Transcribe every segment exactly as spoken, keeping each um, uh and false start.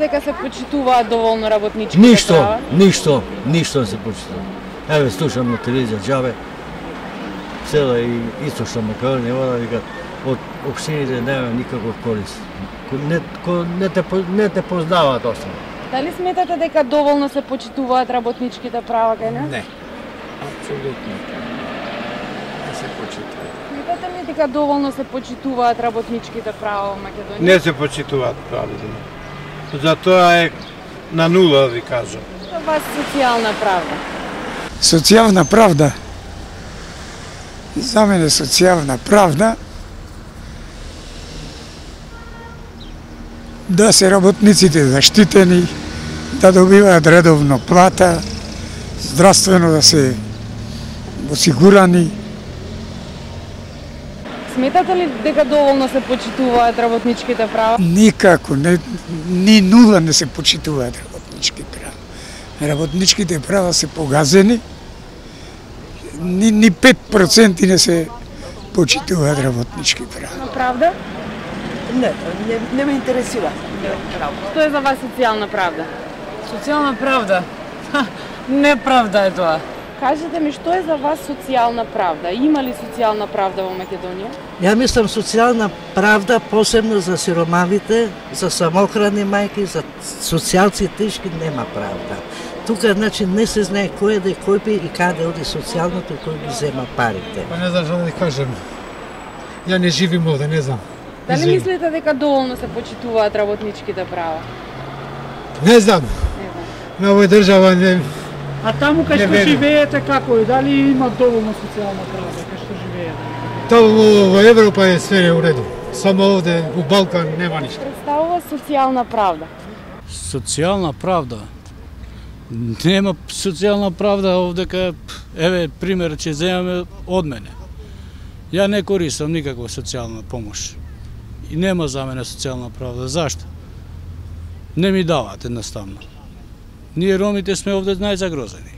дека се почитуваат доволно работничките Ништо, права? ништо, ништо не се почитува. Еве, слушам на телевизија џабе, цела и источна Македонија вода викат од општините нема никаков корист. Не, не, те, не те познаваат останали. Дали сметате дека доволно се почитуваат работничките права кај нас? Не, апсолутно не се почитуваат. Сметате ли дека доволно се почитуваат работничките права во Македонија? Не се почитуваат правилно. Затоа е на нула, ви кажам. За вас социјална правда? Социјална правда? За мене социјална правда да се работниците заштитени, да добиваат редовно плата, здравствено да се осигурани. Сметате ли дека доволно се почитуваат работничките права? Никако, не, ни нула не се почитуваат работнички права. Работничките права се погазени, ни, ни пет проценти не се почитуваат работнички права. На правда? Не, не, не ме интересира. Што е за вас социјална правда? Социјална правда? Ха, неправда е тоа. Кажете ми, што е за вас социјална правда? Има ли социјална правда во Македонија? Ја мислам социјална правда посебно за сиромавите, за самохрани мајки, за социјалци тешки нема правда. Тука значи не се знае кој е да кој би и каде оди социјалното и кој ги зема парите. Па не знам што да ви кажем. Ја не живим овде, не знам. Дали мислите дека доволно се почитуваат работничките права? Не знам. Не знам. На овој држава не... А таму кај Не што верувам. живеете како е? Дали има доволно социјална правда кај што живеете? Таму во Европа е све у реду. Само овде у Балкан нема ништо. Представува социјална правда. Социјална правда? Нема социјална правда овдека, еве пример ќе земеме од мене. Ја не користам никаква социјална помош. И нема за мене социјална правда. Зашто? Не ми даваат едноставно. Ние ромите сме овде најзагрозени.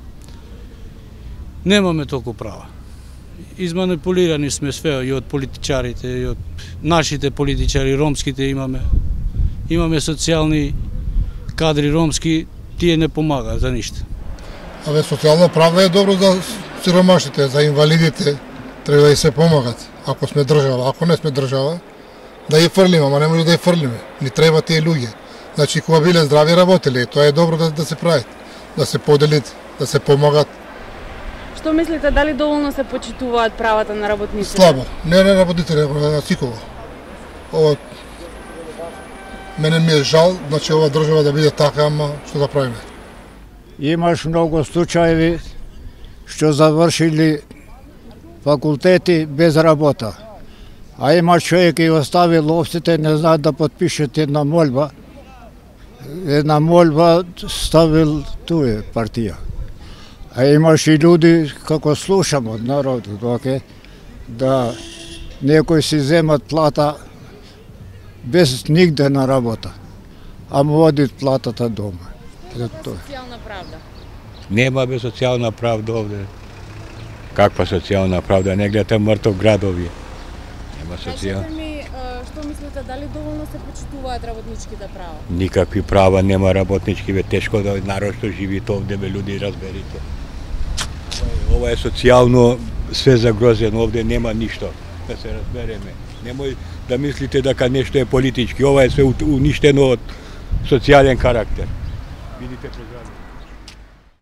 Немаме толку права. Изманипулирани сме све и од политичарите, и од нашите политичари, ромските имаме. Имаме социјални кадри ромски, тие не помагаат за ништо. Абе, социјална правда е добро за сиромашите, за инвалидите, треба да и се помагат. Ако сме држава, ако не сме држава, да ја фрлиме, ама не може да ја фрлиме. Ни треба тие луѓе. Значи, кога биле здрави работели, тоа е добро да, да се прави, да се поделит, да се помагат. Што мислите, дали доволно се почитуваат правата на работниците? Слабо. Не на работителите, него на секого. Ова мене ми е жал, значи ова држава да биде така, ама што да правиме? Имаш многу случаеви што завршили факултети без работа. А има човек и остави ловците, не знаат да подпишат една молба. Една молба ставил туе партија. А имаш и луѓе, како слушам од народот, оке, да некои си земат плата без нигде на работа, а му одит платата дома. Социјална правда. Нема бе социјална правда овде. Каква социјална правда? Не гледате мртов град овие. Нема социјална. Кажете ми, што мислите, дали доволно се почитуваат работничките права? Никакви права нема работнички, бе тешко да народ што живи овде, бе луѓе, разберите. Ова е социјално све загрозено, овде нема ништо, да се разбереме. Немој да мислите дека нешто е политички, ова е све уништено од социјален карактер. Видите програмите.